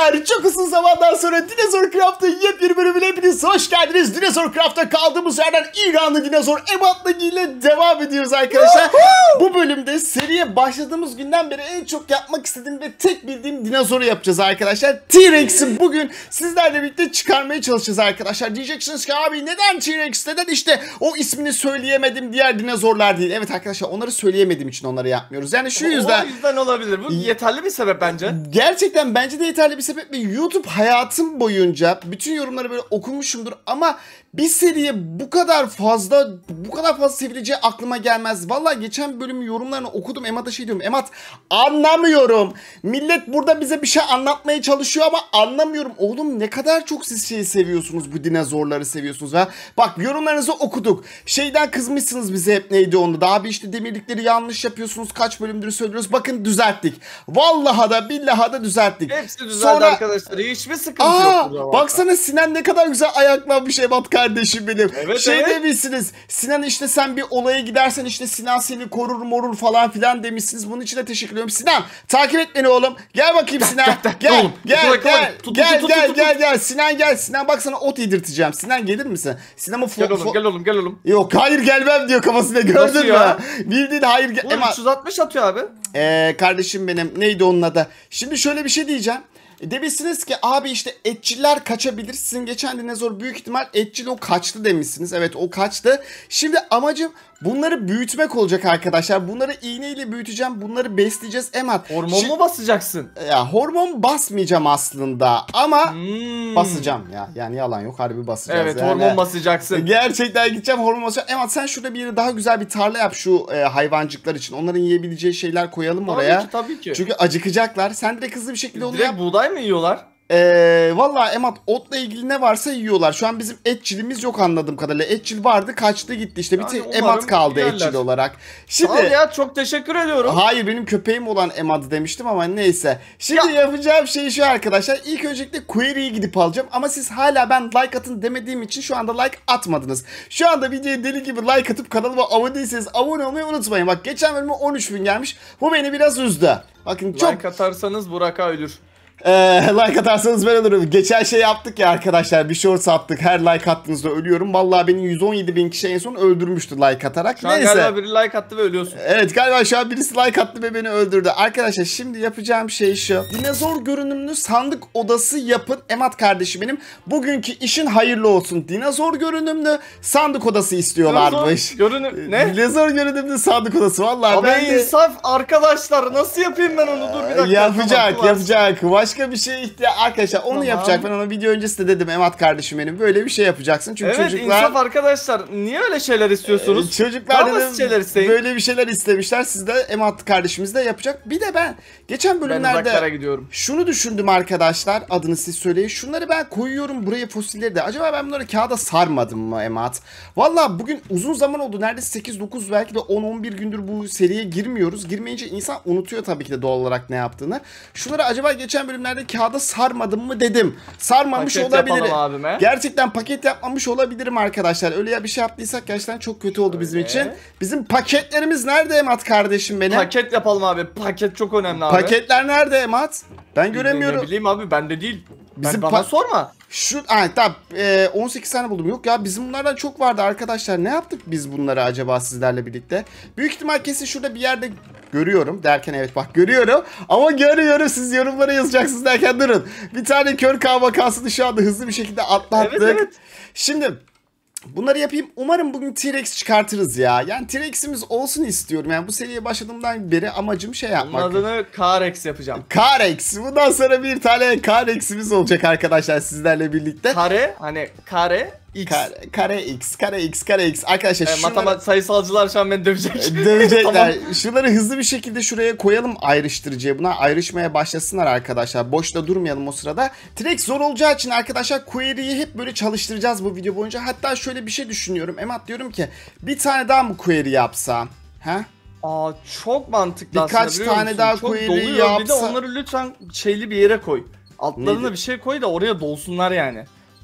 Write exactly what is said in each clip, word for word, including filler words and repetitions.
Merhabalar. Çok uzun zamandan sonra Dinozor Craft'ın yepyeni bölümüne hepiniz hoş geldiniz. Dinozor Craft'ta kaldığımız yerden İranlı dinozor Emat'la ile devam ediyoruz arkadaşlar. Bu bölümde seriye başladığımız günden beri en çok yapmak istediğim ve tek bildiğim dinozoru yapacağız arkadaşlar. T-Rex'i bugün sizlerle birlikte çıkarmaya çalışacağız arkadaşlar. Diyeceksiniz ki abi neden T-Rex, neden işte o ismini söyleyemedim diğer dinozorlar değil. Evet arkadaşlar, onları söyleyemediğim için onları yapmıyoruz. Yani şu yüzden. O yüzden olabilir. Bu yeterli bir sebep bence. Gerçekten bence de yeterli bir sebep ve YouTube hayatım boyunca bütün yorumları böyle okumuşumdur ama bir seriye bu kadar fazla bu kadar fazla sevileceği aklıma gelmez. Vallahi geçen bölümün yorumlarını okudum. Emat'a şey diyorum. Emat, anlamıyorum. Millet burada bize bir şey anlatmaya çalışıyor ama anlamıyorum. Oğlum ne kadar çok siz şeyi seviyorsunuz, bu dinozorları seviyorsunuz ha. Bak yorumlarınızı okuduk. Şeyden kızmışsınız bize hep, neydi onda da abi işte demirlikleri yanlış yapıyorsunuz. Kaç bölümdür söylüyoruz. Bakın düzelttik. Vallahi da billahi da düzelttik. Hepsi düzeldi Sonra... arkadaşlar. Hiçbir sıkıntı Aa, yok burada. baksana Sinan ne kadar güzel ayaklanmış Emat kardeşim benim. Evet, şey evet. demişsiniz. Sinan işte sen bir olaya gidersen işte Sinan seni korur morur falan filan demişsiniz. Bunun için de teşekkür ediyorum. Sinan takip et beni oğlum. Gel bakayım Sinan. Gel gel gel gel gel gel gel Sinan gel. Sinan bak sana ot yedirteceğim. Sinan gelir misin? Sinan'ı Gel oğlum gel oğlum gel oğlum. Yok hayır gelmem diyor kafasında, gördün mü? Bildiğin hayır gel. Bu üç yüz altmış atıyor abi. Ee, kardeşim benim, neydi onun adı? Şimdi şöyle bir şey diyeceğim. Demişsiniz ki abi işte etçiler kaçabilir. Sizin geçen dinozor büyük ihtimal etçil o kaçtı demişsiniz. Evet o kaçtı. Şimdi amacım bunları büyütmek olacak arkadaşlar. Bunları iğneyle büyüteceğim. Bunları besleyeceğiz Emat. Hormon Şi- mu basacaksın? Ya hormon basmayacağım aslında ama Hmm. basacağım ya. Yani yalan yok, harbi basacağız. Evet yani. hormon basacaksın. Gerçekten gideceğim hormon basacağım. Emat sen şurada bir yere daha güzel bir tarla yap şu e, hayvancıklar için. Onların yiyebileceği şeyler koyalım oraya. Tabii ki tabii ki. Çünkü acıkacaklar. Sen direkt hızlı bir şekilde onu Direkt yap. buğday mı yiyorlar? Ee, Valla Emat otla ilgili ne varsa yiyorlar. Şu an bizim etçilimiz yok anladığım kadarıyla. Etçil vardı kaçtı gitti işte. Bir Yani tek umarım Emat kaldı yerler. etçil olarak. Şimdi... Şimdi Al ya, çok teşekkür ediyorum. hayır benim köpeğim olan Emat demiştim ama neyse. Şimdi ya. yapacağım şey şu arkadaşlar. İlk öncelikle query'yi gidip alacağım. Ama siz hala ben like atın demediğim için şu anda like atmadınız. Şu anda videoya deli gibi like atıp kanalıma abone değilseniz abone olmayı unutmayın. Bak geçen bölüme on üç bin gelmiş. Bu beni biraz üzdü. Bakın çok... Like atarsanız Burak'a ölür. Ee, like atarsanız ben olurum. Geçen şey yaptık ya arkadaşlar, bir shorts attık. Her like attığınızda ölüyorum. Vallahi beni yüz on yedi bin kişi en son öldürmüştü like atarak. Şu an Neyse. galiba biri like attı ve ölüyorsun. Evet galiba şu an birisi like attı ve beni öldürdü. Arkadaşlar şimdi yapacağım şey şu. Dinozor görünümlü sandık odası yapın. Emat kardeşim benim. Bugünkü işin hayırlı olsun. Dinozor görünümlü sandık odası istiyorlarmış. Görünüm ne? Dinozor görünümlü sandık odası. Vallahi Abi ben de... insaf arkadaşlar, nasıl yapayım ben onu? Dur bir dakika. Yapacak tamam, yapacak. Başka bir şeye ihtiyaç arkadaşlar onu Tamam. yapacak. Ben ona video öncesi de dedim Emat kardeşim benim, böyle bir şey yapacaksın çünkü evet, çocuklar insaf arkadaşlar, niye öyle şeyler istiyorsunuz? e, çocuklar Daha basit şeyler dedim, isteyin. böyle bir şeyler istemişler, siz de Emat kardeşimiz de yapacak. Bir de ben geçen Ben uzaklara bölümlerde gidiyorum. şunu düşündüm arkadaşlar, adını siz söyleyin. Şunları ben koyuyorum buraya, fosilleri de. Acaba ben bunları kağıda sarmadım mı Emat? Valla bugün uzun zaman oldu, neredeyse sekiz dokuz belki de on on bir gündür bu seriye girmiyoruz. Girmeyince insan unutuyor tabii ki de doğal olarak ne yaptığını. Şunları acaba geçen bölümlerde kağıda sarmadım mı dedim. Sarmamış Paket olabilirim. yapalım abime. Gerçekten paket yapmamış olabilirim arkadaşlar. Öyle ya bir şey yaptıysak gerçekten çok kötü oldu bizim Öyle. için. Bizim paketlerimiz nerede Emat kardeşim benim? Paket yapalım abi. Paket çok önemli abi. Paketler nerede Emat? Ben göremiyorum. Ne bileyim abi, bende değil. Bizim ben, bana pa- sorma. Şu ay tamam e, on sekiz tane buldum. Yok ya, bizim bunlardan çok vardı arkadaşlar. Ne yaptık biz bunları acaba sizlerle birlikte? Büyük ihtimal kesin şurada bir yerde görüyorum derken, evet bak görüyorum. Ama görüyorum, siz yorumlara yazacaksınız derken durun. Bir tane kör K vakasını şu anda hızlı bir şekilde atlattık. Evet, evet. Şimdi bunları yapayım. Umarım bugün T-Rex çıkartırız ya. Yani T-Rex'imiz olsun istiyorum. Yani bu seriye başladığımdan beri amacım şey yapmak. Bunun adını K-Rex yapacağım. K-Rex. Bundan sonra bir tane K-Rex'imiz olacak arkadaşlar sizlerle birlikte. Kare, hani kare X. Kare, kare X, kare X, kare X. Arkadaşlar E, şunları... matematik sayısalcılar şu an beni dövecek. Dövecekler. Tamam. Şunları hızlı bir şekilde şuraya koyalım ayrıştırıcıya. Bunlar ayrışmaya başlasınlar arkadaşlar. Boşta durmayalım o sırada. T-Rex zor olacağı için arkadaşlar query'yi hep böyle çalıştıracağız bu video boyunca. Hatta şöyle bir şey düşünüyorum. Emat diyorum ki bir tane daha mı query yapsam? He? Aa, çok mantıklı Birkaç aslında, biliyor tane musun? daha çok query doluyor. Bir de yapsa- onları lütfen şeyli bir yere koy. Altlarına Nedir? bir şey koy da oraya dolsunlar yani.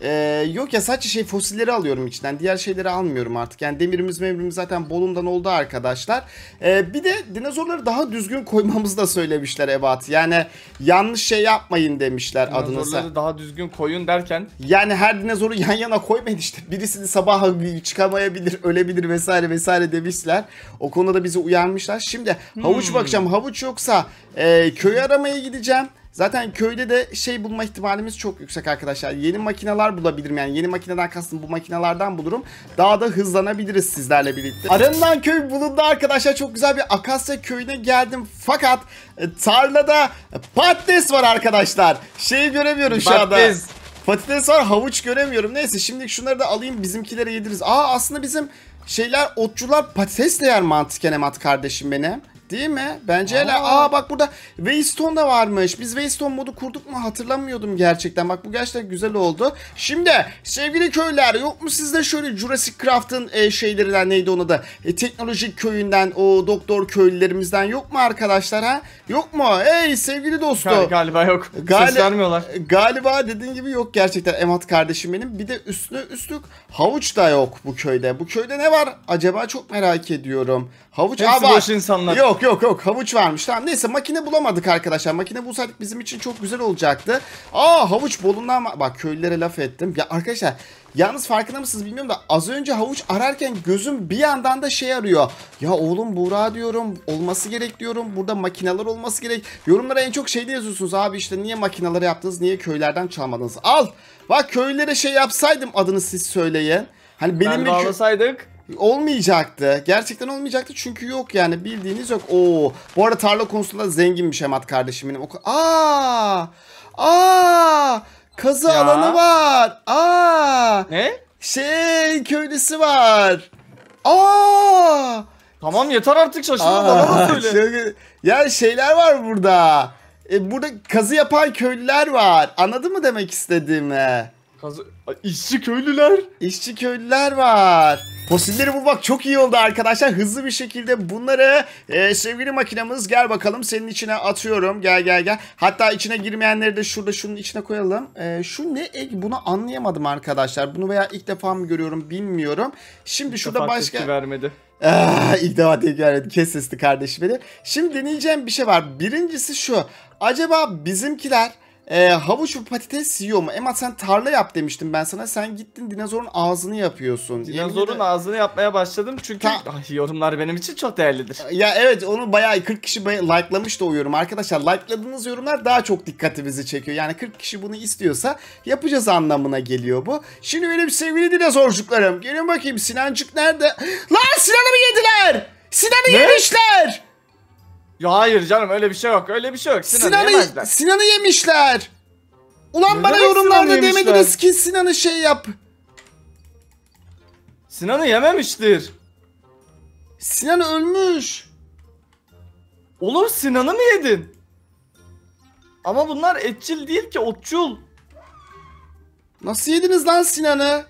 Ee, yok ya sadece şey fosilleri alıyorum içinden. Diğer şeyleri almıyorum artık. Yani demirimiz mevrimiz zaten bolundan oldu arkadaşlar. Ee, bir de dinozorları daha düzgün koymamızı da söylemişler Ebat. Yani yanlış şey yapmayın demişler adını. Dinozorları daha düzgün koyun derken. Yani her dinozoru yan yana koymayın işte. Birisini sabah çıkamayabilir, ölebilir vesaire vesaire demişler. O konuda da bizi uyarmışlar. Şimdi havuç Hmm. bakacağım. Havuç yoksa e, köyü aramaya gideceğim. Zaten köyde de şey bulma ihtimalimiz çok yüksek arkadaşlar. Yeni makineler bulabilirim yani. Yeni makineden kastım bu makinelerden bulurum. Daha da hızlanabiliriz sizlerle birlikte. Aranılan köy bulundu arkadaşlar. Çok güzel bir Akasya köyüne geldim. Fakat e, tarlada patates var arkadaşlar. Şeyi göremiyorum şu anda. Patates. Patates var, havuç göremiyorum. Neyse şimdi şunları da alayım, bizimkilere yediririz. Aa aslında bizim şeyler, otçular patates de yer mantıken Emat kardeşim benim. Değil mi? Bence hele. Aa. Aa bak burada Waystone da varmış. Biz Waystone modu kurduk mu hatırlamıyordum gerçekten. Bak bu gerçekten güzel oldu. Şimdi sevgili köylüler, yok mu sizde şöyle Jurassic Craft'ın e, şeylerinden, neydi onu da e, teknolojik köyünden, o doktor köylülerimizden yok mu arkadaşlar ha? Yok mu? Hey sevgili dostum. Gal- galiba yok. Gali- Ses vermiyorlar. Galiba dediğin gibi yok gerçekten Emat kardeşim benim. Bir de üstüne üstlük havuç da yok bu köyde. Bu köyde ne var acaba, çok merak ediyorum. Havuç Hepsi Aa, bak. boş insanlar. Yok yok yok havuç varmış. Tamam neyse, makine bulamadık arkadaşlar. Makine bulsaydık bizim için çok güzel olacaktı. Aa havuç bolundan var. Bak köylülere laf ettim. Ya arkadaşlar yalnız farkında mısınız bilmiyorum da az önce havuç ararken gözüm bir yandan da şey arıyor. Ya oğlum Buğra diyorum, olması gerek diyorum. Burada makineler olması gerek. Yorumlara en çok şeyde yazıyorsunuz abi, işte niye makineleri yaptınız, niye köylerden çalmadınız. Al bak, köylülere şey yapsaydım, adını siz söyleyin. Hani Ben benimle kö- bağlasaydık. olmayacaktı. Gerçekten olmayacaktı çünkü yok yani, bildiğiniz yok. Oo. Bu arada tarla konusunda zenginmiş Emat kardeşim benim. Aa! Aa! Kazı Ya. alanı var. Aa! Ne? Şey köylüsü var. Aa! Tamam yeter artık, şaşırma Aa, bana da söyle. şöyle- ya şeyler var burada. E, burada kazı yapan köylüler var. Anladın mı demek istediğimi? Kazı... Ay, İşçi köylüler. İşçi köylüler var. Fosilleri bulmak çok iyi oldu arkadaşlar. Hızlı bir şekilde bunları e, sevgili makinamız, gel bakalım senin içine atıyorum. Gel gel gel. Hatta içine girmeyenleri de şurada şunun içine koyalım. E, şu ne? E, bunu anlayamadım arkadaşlar. Bunu veya ilk defa mı görüyorum bilmiyorum. Şimdi şurada Defa başka... tepki vermedi. Ah, ilk defa tepki vermedi. Kes sesli kardeşim beni. Şimdi deneyeceğim bir şey var. Birincisi şu. Acaba bizimkiler e, havuç ve patates yiyor mu? Emat sen tarla yap demiştim ben sana. Sen gittin dinozorun ağzını yapıyorsun. Dinozorun Yemin ederim- ağzını yapmaya başladım çünkü Ta- Ay, yorumlar benim için çok değerlidir. Ya evet, onu bayağı kırk kişi bay- likelamıştı o yorum. Arkadaşlar likeladığınız yorumlar daha çok dikkatimizi çekiyor. Yani kırk kişi bunu istiyorsa yapacağız anlamına geliyor bu. Şimdi benim sevgili dinozorcuklarım, gelin bakayım, Sinancık nerede? Lan Sinan'ı mı yediler? Sinan'ı Ne? yemişler. Ya hayır canım, öyle bir şey yok, öyle bir şey yok. Sinan'ı Sinan'ı yemezler. Sinan'ı yemişler. Ulan Ne bana demek yorumlarda Sinan'ı yemişler? demediniz ki Sinan'ı şey yap. Sinan'ı yememiştir. Sinan ölmüş. Olur, Sinan'ı mı yedin? Ama bunlar etçil değil ki, otçul. Nasıl yediniz lan Sinan'ı?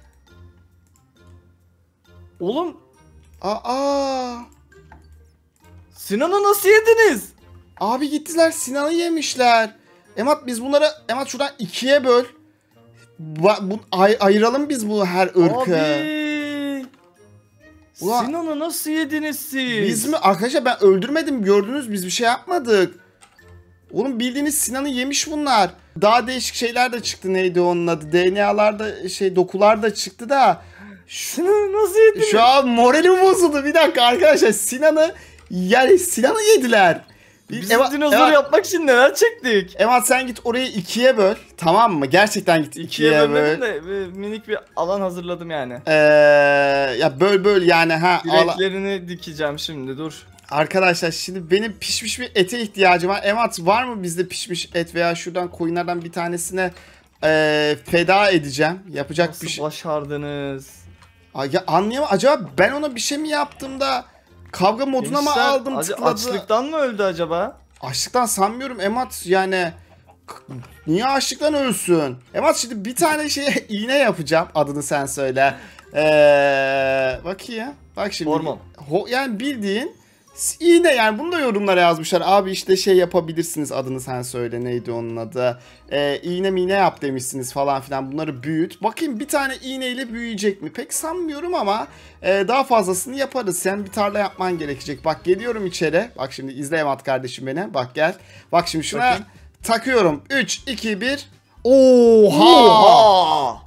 Oğlum, Aa. Sinan'ı nasıl yediniz? Abi gittiler Sinan'ı yemişler. Emat biz bunları, Emat şuradan ikiye böl. Ba- bu, ay- ayıralım biz bu her ırkı. Abi. Ulan- Sinan'ı nasıl yediniz siz? Biz mi? Arkadaşlar ben öldürmedim, gördünüz, biz bir şey yapmadık. Oğlum bildiğiniz Sinan'ı yemiş bunlar. Daha değişik şeyler de çıktı, neydi onun adı? D N A'lar da şey, dokular da çıktı da. Şu, Sinan'ı nasıl yediniz? şu an moralim bozuldu, bir dakika arkadaşlar, Sinan'ı yani Sinan'ı yediler. Biz Ema- dinozor Ema- yapmak için neler çektik? Emat sen git orayı ikiye böl, tamam mı? Gerçekten git ikiye, İkiye böl. bölmedim de e, minik bir alan hazırladım yani. Ee, ya böl böl yani ha. ala- Direklerini dikeceğim şimdi, dur. Arkadaşlar şimdi benim pişmiş bir ete ihtiyacım var. Emat var mı bizde pişmiş et, veya şuradan koyunlardan bir tanesine ee, feda edeceğim. Yapacak Nasıl bir şey. başardınız? Ay, ya anlayamam. Acaba ben ona bir şey mi yaptım da kavga moduna mı Gençler, aldım, acı- tıkladı? Açlıktan mı öldü acaba? Açlıktan sanmıyorum Emat, yani k- niye açlıktan ölsün? Emat şimdi bir tane şeye iğne yapacağım, adını sen söyle. Ee, bakayım. Bak şimdi. Hormon. Ho, yani bildiğin İğne yani bunu da yorumlara yazmışlar. Abi işte şey yapabilirsiniz, adını sen söyle, neydi onun adı. Ee, iğne miğne yap demişsiniz falan filan, bunları büyüt. Bakayım bir tane iğneyle büyüyecek mi? Pek sanmıyorum ama e, daha fazlasını yaparız. Sen bir tarla yapman gerekecek. Bak geliyorum içeri. Bak şimdi izle Emat kardeşim beni. Bak gel. Bak şimdi şuna bakayım. Takıyorum. üç, iki, bir. Oha! Oha!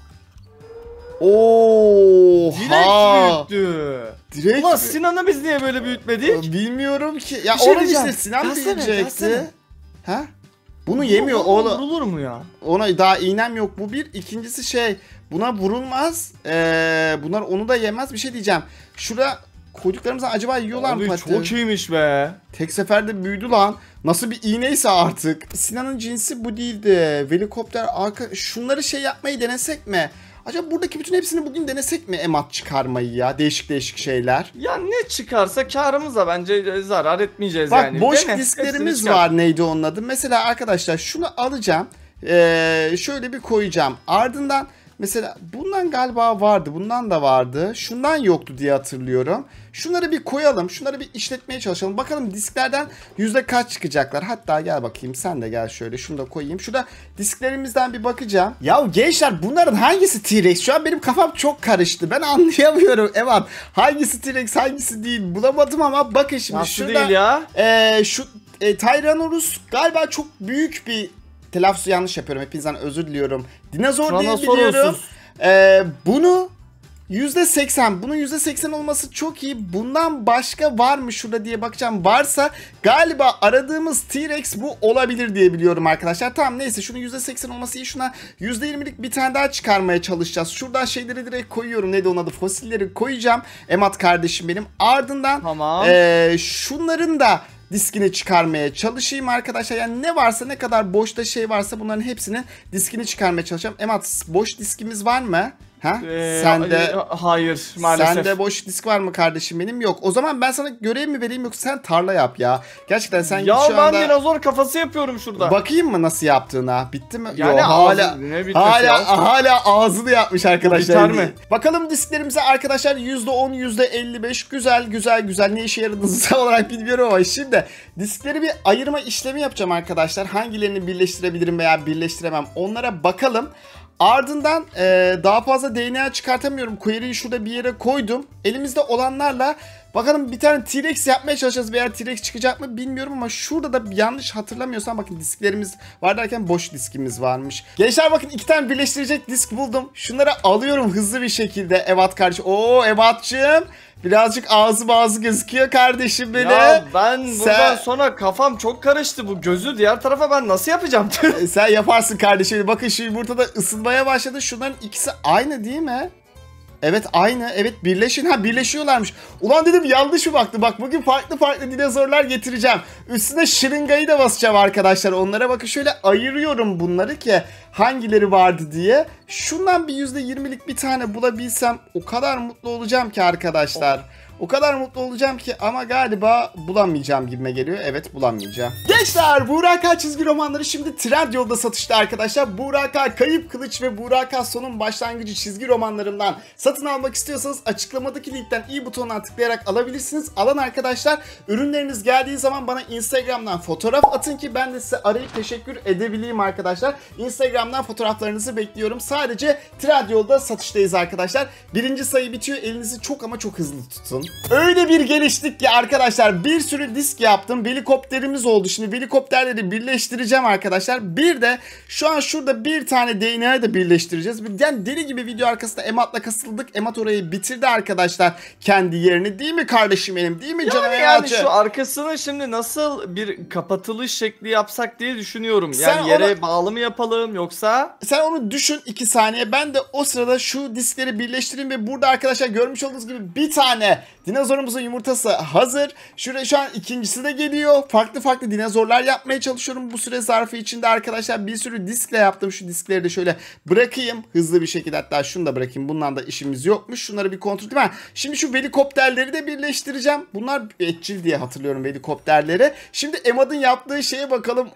Oha! Direkt büyüttü. Direkt Ulan Sinan'ı biz niye böyle büyütmedik? Bilmiyorum ki. Ya şey onun diyeceğim. işte Sinan Gelsene, diyecekti. gelsene. Ha? Bunu yemiyor oğlum. Vurulur mu ya? Ona daha iğnem yok, bu bir. İkincisi şey, buna vurulmaz. Ee, bunlar onu da yemez. Bir şey diyeceğim. Şurada koyduklarımızdan acaba yiyorlar mı Abi patates? çok iyiymiş be. Tek seferde büyüdü lan. Nasıl bir iğneyse artık. Sinan'ın cinsi bu değildi. Helikopter arka... Şunları şey yapmayı denesek mi? Acaba buradaki bütün hepsini bugün denesek mi, emat çıkarmayı ya? Değişik değişik şeyler. Ya ne çıkarsa karımıza bence zarar etmeyeceğiz Bak, yani. Bak boş Dene, disklerimiz var, neydi onun adı? Mesela arkadaşlar şunu alacağım. Ee, şöyle bir koyacağım. Ardından mesela bundan galiba vardı. Bundan da vardı. Şundan yoktu diye hatırlıyorum. Şunları bir koyalım. Şunları bir işletmeye çalışalım. Bakalım disklerden yüzde kaç çıkacaklar. Hatta gel bakayım, sen de gel şöyle. Şunu da koyayım. Şurada disklerimizden bir bakacağım. Ya gençler, bunların hangisi T-Rex? Şu an benim kafam çok karıştı. Ben anlayamıyorum. Evet. Hangisi T-Rex, hangisi değil bulamadım ama bakın şimdi. Nasıl şurada, değil ya? E, şu e, Tyrannosaurus galiba çok büyük bir, telaffuzu yanlış yapıyorum. Hepinizden özür diliyorum. Dinozor diye biliyorum. Ee, bunu yüzde seksen, bunun yüzde seksen olması çok iyi. Bundan başka var mı şurada diye bakacağım. Varsa galiba aradığımız T-Rex bu olabilir diye biliyorum arkadaşlar. Tamam neyse, şunun yüzde seksen olması iyi. Şuna yüzde yirmilik bir tane daha çıkarmaya çalışacağız. Şuradan şeyleri direkt koyuyorum. Neydi onun adı? Fosilleri koyacağım. Emat kardeşim benim. Ardından tamam. e, şunların da diskini çıkarmaya çalışayım arkadaşlar. Yani ne varsa, ne kadar boşta şey varsa bunların hepsinin diskini çıkarmaya çalışacağım. Emat, boş diskimiz var mı? Ha? Ee, Sende hayır maalesef. Sende boş disk var mı kardeşim benim? Yok. O zaman ben sana görev mi vereyim, yoksa sen tarla yap ya. Gerçekten sen ya şu ben anda... dinozor kafası yapıyorum şurada. Bakayım mı nasıl yaptığına? Bitti mi? Yani Yo, hala ağzı, hala hala ağzını yapmış arkadaşlar. Biter mi? Bakalım disklerimize arkadaşlar, yüzde on, yüzde elli beş, güzel güzel güzel. Ne işe yaradığını tam olarak bilmiyorum ama şimdi diskleri bir ayırma işlemi yapacağım arkadaşlar. Hangilerini birleştirebilirim veya birleştiremem, onlara bakalım. Ardından e, daha fazla D N A çıkartamıyorum. Query'yi şurada bir yere koydum. Elimizde olanlarla bakalım bir tane T-Rex yapmaya çalışacağız. Veya T-Rex çıkacak mı bilmiyorum ama şurada da yanlış hatırlamıyorsam bakın disklerimiz var derken boş diskimiz varmış. Gençler bakın, iki tane birleştirecek disk buldum. Şunları alıyorum hızlı bir şekilde. Evat kardeşim. Oo Evat'cığım. Birazcık ağzı bazı gözüküyor kardeşim benim. Ya ben buradan sen... sonra kafam çok karıştı. Bu gözü diğer tarafa ben nasıl yapacağım? Sen yaparsın kardeşim. Bakın şu yumurta da ısınmaya başladı. Şunların ikisi aynı değil mi? Evet aynı. Evet birleşin. Ha birleşiyorlarmış. Ulan dedim yanlış mı baktı? Bak bugün farklı farklı dinozorlar getireceğim. Üstüne şırıngayı da basacağım arkadaşlar. Onlara bakın şöyle ayırıyorum bunları ki hangileri vardı diye. Şundan bir yüzde yirmilik bir tane bulabilsem o kadar mutlu olacağım ki arkadaşlar. O kadar mutlu olacağım ki ama galiba bulamayacağım gibime geliyor. Evet bulamayacağım. Gençler, Buğra K çizgi romanları şimdi Trendyol'da satışta arkadaşlar. Buğra K Kayıp Kılıç ve Buğra K Sonun Başlangıcı çizgi romanlarımdan satın almak istiyorsanız açıklamadaki linkten i butonuna tıklayarak alabilirsiniz. Alan arkadaşlar, ürünleriniz geldiği zaman bana Instagram'dan fotoğraf atın ki ben de size arayıp teşekkür edebileyim arkadaşlar. Instagram'dan fotoğraflarınızı bekliyorum. Sadece Trendyol'da satıştayız arkadaşlar. Birinci sayı bitiyor. Elinizi çok ama çok hızlı tutun. Öyle bir geliştik ki arkadaşlar, bir sürü disk yaptım. Helikopterimiz oldu. Şimdi helikopterleri birleştireceğim arkadaşlar. Bir de şu an şurada bir tane D N A'yı da birleştireceğiz. Yani deli gibi video arkasında Emat'la kasıldık. Emat orayı bitirdi arkadaşlar kendi yerini. Değil mi kardeşim benim? Değil mi canım? Yani, yani şu arkasını şimdi nasıl bir kapatılış şekli yapsak diye düşünüyorum. Yani sen yere ona... bağlı mı yapalım yoksa? Sen onu düşün iki saniye. Ben de o sırada şu diskleri birleştireyim ve burada arkadaşlar görmüş olduğunuz gibi bir tane dinozorumuzun yumurtası hazır. Şuraya şu an ikincisi de geliyor. Farklı farklı dinozorlar yapmaya çalışıyorum bu süre zarfı içinde arkadaşlar. Bir sürü diskle yaptım. Şu diskleri de şöyle bırakayım hızlı bir şekilde. Hatta şunu da bırakayım. Bundan da işimiz yokmuş. Şunları bir kontrol edeyim. Şimdi şu helikopterleri de birleştireceğim. Bunlar etçil diye hatırlıyorum helikopterleri. Şimdi Emad'ın yaptığı şeye bakalım.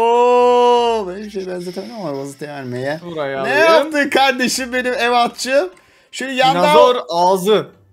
Ooo. Ben hiçbir şey benzetemem ama vazite vermeye. Ne yaptın kardeşim benim Emad'cığım? Şöyle yandan... Dinozor ağzı.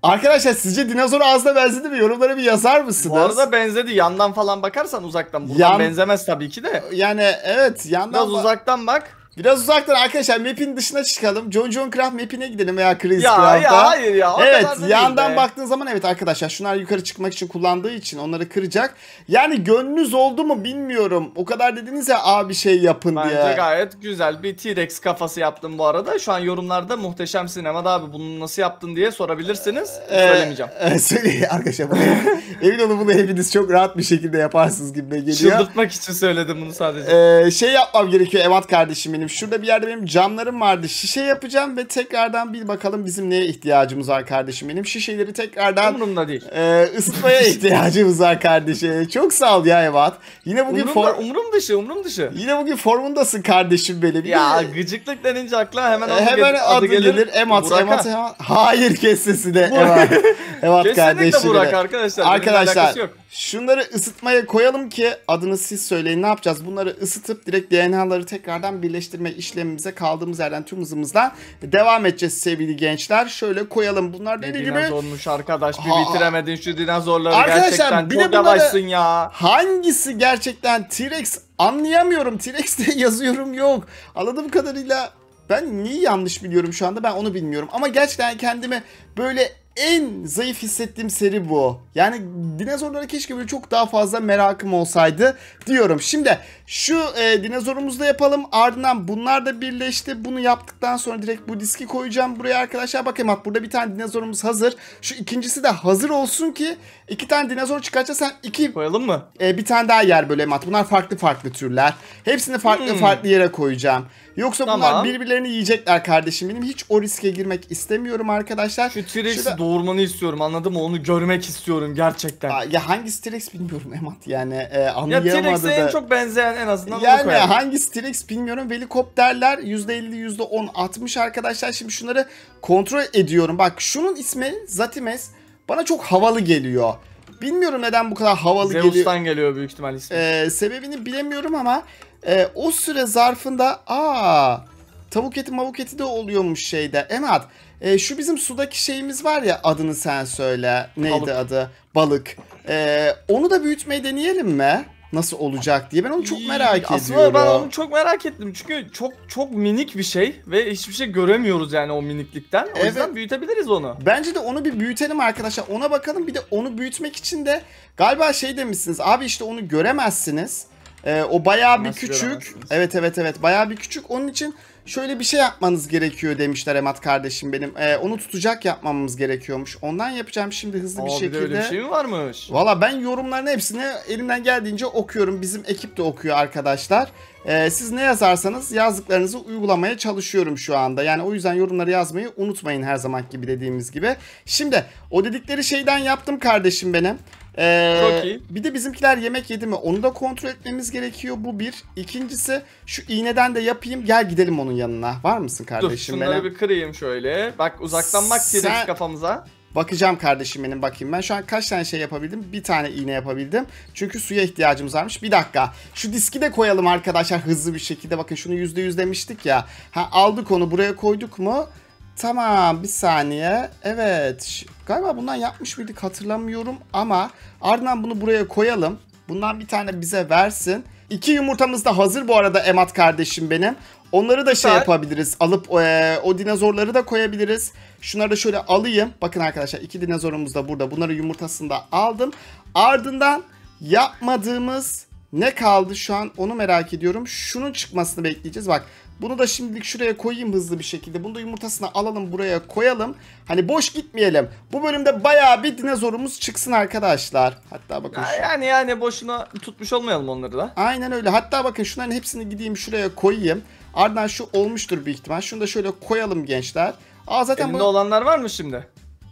Arkadaşlar sizce dinozor ağzına benzedi mi? Yorumlara bir yazar mısınız? Bu arada benzedi. Yandan falan bakarsan uzaktan. Buradan Yan... benzemez tabii ki de. Yani evet yandan... Biraz uzaktan bak. Biraz uzaktan arkadaşlar map'in dışına çıkalım. John John Craft map'ine gidelim veya Chris ya, Craft'a. Ya hayır ya. Evet yandan baktığın zaman evet arkadaşlar şunlar yukarı çıkmak için kullandığı için onları kıracak. Yani gönlünüz oldu mu bilmiyorum. O kadar dediniz ya abi şey yapın Bence diye. Bence gayet güzel bir T-Rex kafası yaptım bu arada. Şu an yorumlarda muhteşem sinemada abi bunu nasıl yaptın diye sorabilirsiniz. Ee, Söylemeyeceğim. E, söyle arkadaşlar. Bunu, emin olun bunu hepiniz çok rahat bir şekilde yaparsınız gibi geliyor. Çıldırtmak için söyledim bunu sadece. Ee, şey yapmam gerekiyor Emat kardeşim benim. Şurada bir yerde benim camlarım vardı. Şişe yapacağım ve tekrardan bir bakalım bizim neye ihtiyacımız var kardeşim benim. Şişeleri tekrardan umurumda değil. E, ısıtmaya ihtiyacımız var kardeşim. Çok sağ ol ya Emat. Yine bugün umurumda, form... umurum dışı, umurum dışı. Yine bugün formundasın kardeşim benim. Ya gıcıklık denince akla hemen adı, hemen adı, adı gelir. gelir. Emat, Burak'a. Emat, Emat. Hayır kes sesini Emat. Emat kardeşim. Kesinlikle Burak arkadaşlar. Arkadaşlar şunları ısıtmaya koyalım ki adını siz söyleyin. Ne yapacağız? Bunları ısıtıp direkt D N A'ları tekrardan birleştirme işlemimize kaldığımız yerden tüm hızımızla devam edeceğiz sevgili gençler. Şöyle koyalım. Bunlar dediği gibi. Dinozormuş arkadaş. Bir Ha. bitiremedin şu dinozorları. Arkadaşlar, gerçekten bir de çok bunları- yavaşsın ya. Hangisi gerçekten T-Rex anlayamıyorum. T-Rex'te yazıyorum yok. Anladığım kadarıyla ben niye yanlış biliyorum şu anda ben onu bilmiyorum. Ama gerçekten kendimi böyle en zayıf hissettiğim seri bu. Yani dinozorlara keşke böyle çok daha fazla merakım olsaydı diyorum. Şimdi şu e, dinozorumuzu da yapalım. Ardından bunlar da birleşti. Bunu yaptıktan sonra direkt bu diski koyacağım buraya arkadaşlar. Bakın bak burada bir tane dinozorumuz hazır. Şu ikincisi de hazır olsun ki iki tane dinozor çıkartacağız. Sen iki Koyalım mı? e, bir tane daha yer böyle mat. Bunlar farklı farklı türler. Hepsini farklı Hmm. farklı yere koyacağım. Yoksa Tamam. bunlar birbirlerini yiyecekler kardeşim benim. Hiç o riske girmek istemiyorum arkadaşlar. Şu T-Rex'i Şurada- doğurmanı istiyorum, anladın mı? Onu görmek istiyorum gerçekten. Aa, ya hangisi T-Rex bilmiyorum Emat yani e, Ya anlayamadı T-Rex'e da. en çok benzeyen en azından onu Yani koyalım. hangisi T-Rex bilmiyorum. Helikopterler yüzde elli yüzde on altmış arkadaşlar. Şimdi şunları kontrol ediyorum. Bak şunun ismi Zatimes. Bana çok havalı geliyor. Bilmiyorum neden bu kadar havalı geliyor. Zeus'tan geliyor büyük ihtimal ismi. Ee, sebebini bilemiyorum ama e, o süre zarfında aa tavuk eti mavuk eti de oluyormuş şeyde. Emat e, şu bizim sudaki şeyimiz var ya adını sen söyle. Neydi Balık. adı? Balık. E, onu da büyütmeyi deneyelim mi? Nasıl olacak diye ben onu çok merak Aslında ediyorum. ben onu çok merak ettim çünkü çok çok minik bir şey ve hiçbir şey göremiyoruz yani o miniklikten. O Evet. yüzden büyütebiliriz onu. Bence de onu bir büyütelim arkadaşlar. Ona bakalım. Bir de onu büyütmek için de galiba şey demişsiniz. Abi işte onu göremezsiniz. Ee, o bayağı bir Nasıl küçük. göremezsiniz? Evet evet evet. Bayağı bir küçük. Onun için şöyle bir şey yapmanız gerekiyor demişler Emat kardeşim benim. Ee, onu tutacak yapmamız gerekiyormuş. Ondan yapacağım şimdi hızlı Aa, bir bir şekilde. de öyle bir şey mi varmış? Valla ben yorumların hepsini elimden geldiğince okuyorum. Bizim ekip de okuyor arkadaşlar. Ee, siz ne yazarsanız yazdıklarınızı uygulamaya çalışıyorum şu anda. Yani o yüzden yorumları yazmayı unutmayın her zaman gibi dediğimiz gibi. Şimdi o dedikleri şeyden yaptım kardeşim benim. Ee, Çok iyi. Bir de bizimkiler yemek yedi mi onu da kontrol etmemiz gerekiyor. Bu bir. İkincisi şu iğneden de yapayım. Gel gidelim onun yanına. Var mısın Dur kardeşim şunları benim? bir kırayım şöyle. Bak uzaktan bak Sen- T-Rex kafamıza. Bakacağım kardeşim benim bakayım. Ben şu an kaç tane şey yapabildim? Bir tane iğne yapabildim. Çünkü suya ihtiyacımız varmış. Bir dakika. Şu diski de koyalım arkadaşlar hızlı bir şekilde. Bakın şunu yüzde yüz demiştik ya. Ha aldık onu buraya koyduk mu? Tamam bir saniye. Evet. Ş- Galiba bundan yapmış mıydık hatırlamıyorum ama ardından bunu buraya koyalım. Bundan bir tane bize versin. İki yumurtamız da hazır bu arada Emat kardeşim benim. Onları da şey Süper. yapabiliriz. Alıp e, o dinozorları da koyabiliriz. Şunları da şöyle alayım. Bakın arkadaşlar iki dinozorumuz da burada. Bunları yumurtasını da aldım. Ardından yapmadığımız ne kaldı şu an onu merak ediyorum. Şunun çıkmasını bekleyeceğiz. Bak bunu da şimdilik şuraya koyayım hızlı bir şekilde. Bunu da yumurtasını alalım buraya koyalım. Hani boş gitmeyelim. Bu bölümde bayağı bir dinozorumuz çıksın arkadaşlar. Hatta bakın. Ya, şu- yani yani boşuna tutmuş olmayalım onları da. Aynen öyle. Hatta bakın şunların hepsini gideyim şuraya koyayım. Ardından şu olmuştur büyük ihtimal. Şunu da şöyle koyalım gençler. Aa zaten Elinde bu olanlar var mı şimdi?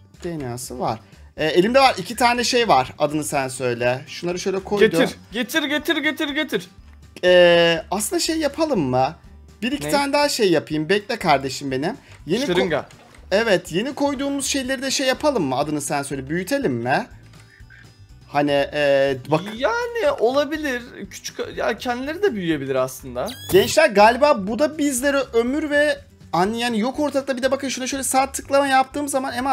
D N A'sı var. Ee, elimde var. iki tane şey var. Adını sen söyle. Şunları şöyle koydum. Getir. Getir getir getir getir. Ee, aslında şey yapalım mı? Bir iki Ne? tane daha şey yapayım. Bekle kardeşim benim. Yeni ko- Şırınga. Evet. Yeni koyduğumuz şeyleri de şey yapalım mı? Adını sen söyle. Büyütelim mi? Hani ee, bak. Yani olabilir. Küçük ya kendileri de büyüyebilir aslında. Gençler galiba bu da bizlere ömür ve an yani yok ortalıkta. Bir de bakın şuna şöyle sağ tıklama yaptığım zaman Emat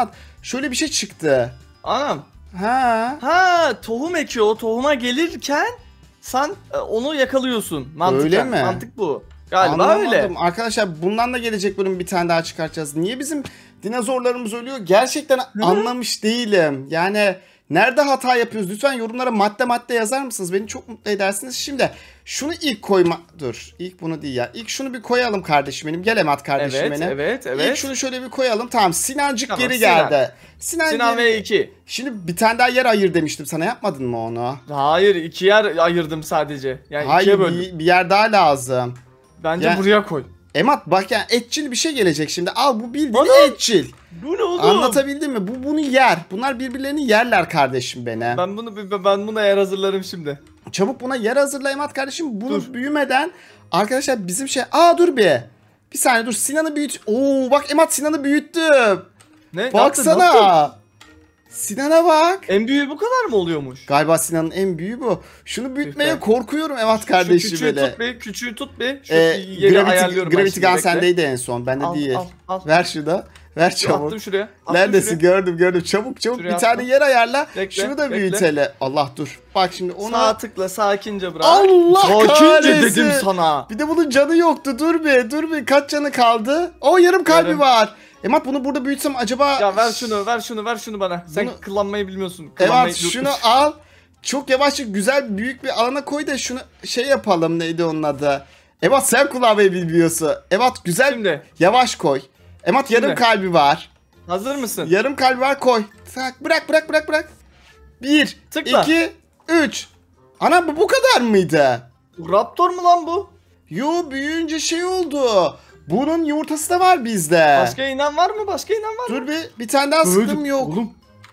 şöyle bir şey çıktı. Anam. Ha. Ha, tohum ekiyor. O tohuma gelirken sen e, onu yakalıyorsun. Mantıken. Öyle mi? Mantık bu. Galiba Anlamadım. öyle. Arkadaşlar bundan da gelecek bölüm bir tane daha çıkartacağız. Niye bizim dinozorlarımız ölüyor? Gerçekten anlamış değilim. Yani nerede hata yapıyoruz? Lütfen yorumlara madde madde yazar mısınız? Beni çok mutlu edersiniz. Şimdi şunu ilk koyma... Dur. İlk bunu değil ya. İlk şunu bir koyalım kardeşim benim. Gel Emat kardeşim Evet, benim. evet, evet. İlk şunu şöyle bir koyalım. Tamam. Sinancık Tamam, geri Sinan. geldi. Sinan, Sinan geri... ve iki. Şimdi bir tane daha yer ayır demiştim sana. Yapmadın mı onu? Hayır, iki yer ayırdım sadece. Yani Hayır ikiye böldüm. bir, bir yer daha lazım. Bence Ya- buraya koy. Emat bak yani etçil bir şey gelecek şimdi. Al bu bildiğin Bana- etçil. Bu ne oğlum? Anlatabildim mi? Bu bunu yer. Bunlar birbirlerini yerler kardeşim beni. Ben bunu ben buna yer hazırlarım şimdi. Çabuk buna yer hazırla Emat kardeşim. Bunu Dur. büyümeden arkadaşlar bizim şey... Aa dur bir. Bir saniye dur Sinan'ı büyüt. Oo bak Emat Sinan'ı büyüttüm. Ne? Ne yaptın, Baksana. ne yaptın? Sinan'a bak. En büyüğü bu kadar mı oluyormuş? Galiba Sinan'ın en büyüğü bu. Şunu büyütmeye Lütfen. korkuyorum Emat Şu kardeşim küçüğü böyle. tut bir, küçüğü tut bir. Şu Ee, yeri Gravity, ayarlıyorum ben Gravity şimdi, Gun bekle. sendeydi en son. Bende Al, değil. al, al. Ver şunu. Ver çabuk. Attım şuraya. Attım Neredesin? şuraya. Gördüm gördüm. Çabuk çabuk Şuraya bir tane attım. yer ayarla. Bekle, Şunu da bekle. büyütele. Allah dur. Bak şimdi ona... Sağ tıkla sakince bırak. Allah Sakince kahretsin. dedim sana. Bir de bunun canı yoktu. Dur bir dur bir. Kaç canı kaldı? O yarım kalbi Yarım. var. Emat bunu burada büyütsem acaba... Ya ver şunu, ver şunu, ver şunu bana. Sen Bunu- kullanmayı bilmiyorsun. Kullanmayı Evet şunu unutmuşsun. al. Çok yavaşça güzel büyük bir alana koy da şunu şey yapalım, neydi onun adı? Emat sen kullanmayı bilmiyorsun. Emat güzel Şimdi. yavaş koy. Emat yarım Şimdi. kalbi var. Hazır mısın? Yarım kalbi var koy. Tak bırak bırak bırak bırak. Bir, Tıkla. iki, üç. Ana bu bu kadar mıydı? Raptor mu lan bu? Yo büyüyünce şey oldu. Bunun yumurtası da var bizde. Başka inen var mı? Başka inen var mı? Dur bir bir tane daha sıktım yok. Oğlum.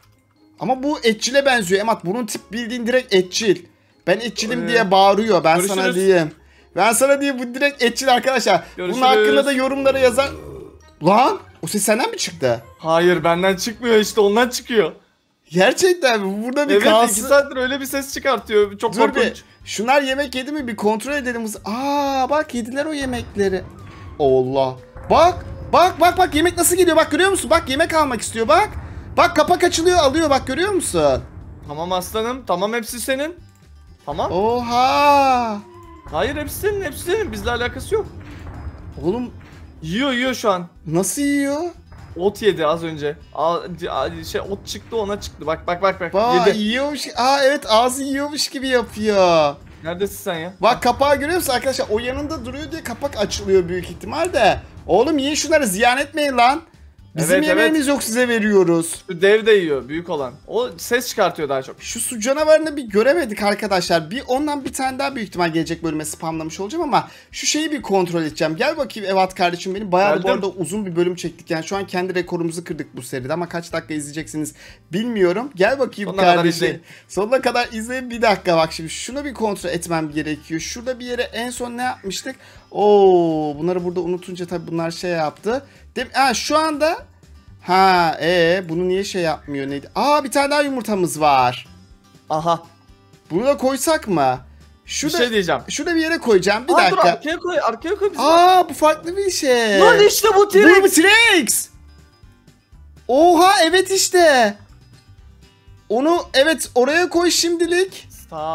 Ama bu etçile benziyor Emat. Bunun tip bildiğin direkt etçil. Ben etçilim Ee, diye bağırıyor. Ben sana görüşürüz. diyeyim. Ben sana diyeyim bu direkt etçil arkadaşlar. Görüşürüz. Bunun hakkında da yorumlara yazar. Lan o ses senden mi çıktı? Hayır benden çıkmıyor işte ondan çıkıyor. Gerçekten mi? Burada bir Evet kalsın. iki saattir öyle bir ses çıkartıyor. Çok Dur korkunç. bir. Şunlar yemek yedi mi bir kontrol edelim. Aa bak yediler o yemekleri. Allah. Bak. Bak bak bak yemek nasıl geliyor bak görüyor musun? Bak yemek almak istiyor bak. Bak kapak açılıyor alıyor bak görüyor musun? Tamam aslanım. Tamam hepsi senin. Tamam. Oha. Hayır hepsi senin. Hepsi senin. Bizle alakası yok. Oğlum Yiyor yiyor şu an. nasıl yiyor? Ot yedi az önce. A, a- şey ot çıktı ona çıktı. Bak bak bak bak. Bak Yedi. yiyormuş. Aa evet ağzı yiyormuş gibi yapıyor. Neredesin sen ya? Bak kapağı görüyor musun arkadaşlar? O yanında duruyor diye kapak açılıyor büyük ihtimal de. Oğlum yiyin şunları ziyan etmeyin lan. Bizim Evet, yemeğimiz yok size veriyoruz. Şu dev de yiyor büyük olan. O ses çıkartıyor daha çok. Şu su canavarını bir göremedik arkadaşlar. Bir ondan bir tane daha büyük ihtimal gelecek bölüme spamlamış olacağım ama şu şeyi bir kontrol edeceğim. Gel bakayım Evat kardeşim benim. Bayağı da bu Geldim. arada uzun bir bölüm çektik. Yani şu an kendi rekorumuzu kırdık bu seride ama kaç dakika izleyeceksiniz bilmiyorum. Gel bakayım Sonuna kadar kardeşim. izleyin. Sonuna kadar izleyin. Bir dakika bak şimdi şunu bir kontrol etmem gerekiyor. Şurada bir yere en son ne yapmıştık? Oo, bunları burada unutunca tabii bunlar şey yaptı. Dem ha, şu anda ha ee bunu niye şey yapmıyor neydi? Aa bir tane daha yumurtamız var. Aha. Bunu da koysak mı? Bir Şurada, şey diyeceğim. şurada bir yere koyacağım. Bir Aa, dur dakika. arkaya koy arkaya koy. bizi. Aa bu farklı bir şey. Lan işte bu Bu T-Rex. bu T-Rex. Oha evet işte. Onu evet oraya koy şimdilik.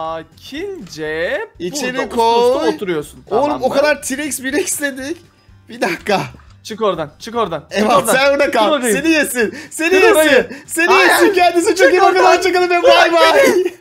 Sakince İçeri burada koy. uslu uslu oturuyorsun. Oğlum tamam o mı? kadar T-Rex bir dedik. Bir dakika. Çık oradan çık oradan. Çık Evet oradan. sen orada Çık kal. oradayım. Seni yesin. Seni Çık yesin. orayı. Seni Hayır. yesin. Kendisi çok iyi Çık bakın. oradan. Hoşçakalın ve bay bay.